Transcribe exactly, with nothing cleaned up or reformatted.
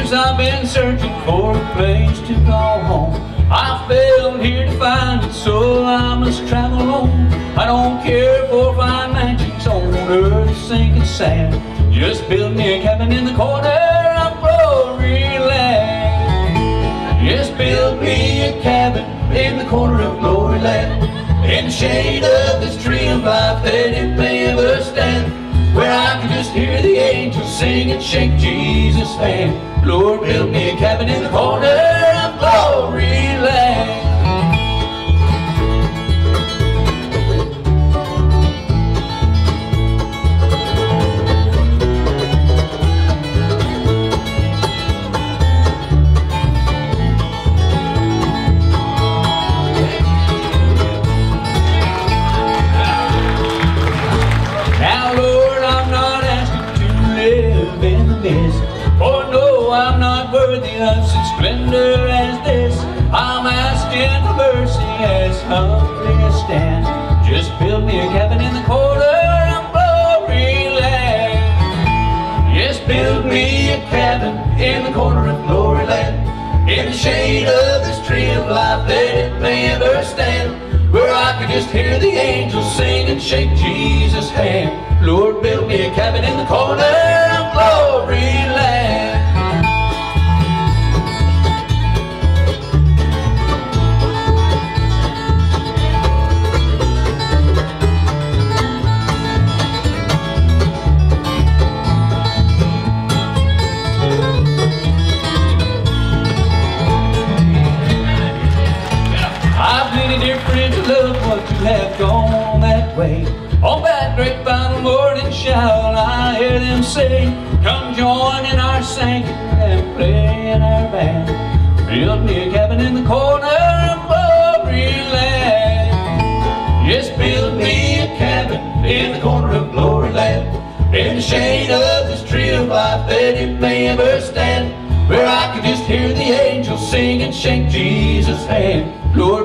years I've been searching for a place to call home. I failed here to find it, so I must travel on. I don't care for fine mansions on earth sinking sand. Just build me a cabin in the corner of Gloryland. Just build me a cabin in the corner of Gloryland, in the shade of this tree of life that it may ever stand, where I can just hear the angels sing and shake Jesus' hand. Lord, build me a cabin in the corner of Gloryland. Now, Lord, I'm not asking to live in the mist, for no, I'm not worthy of such splendor as this. I'm asking for mercy as humbly as stand. Just build me a cabin in the corner of Gloryland. Just build me a cabin in the corner of Gloryland, in the shade of this tree of life that it may ever stand, where I can just hear the angels sing and shake Jesus' hand. Lord, build me a cabin in the corner of Gloryland. I've many dear friends who love what you have gone that way. On that great final morning shall I hear them say, come join in our singing and play in our band. Build me a cabin in the corner of Gloryland. Yes, build me a cabin in the corner of Gloryland, in the shade of this tree of life that it may ever stand, where I can just hear the angels sing and shake Jesus' hand. Lord,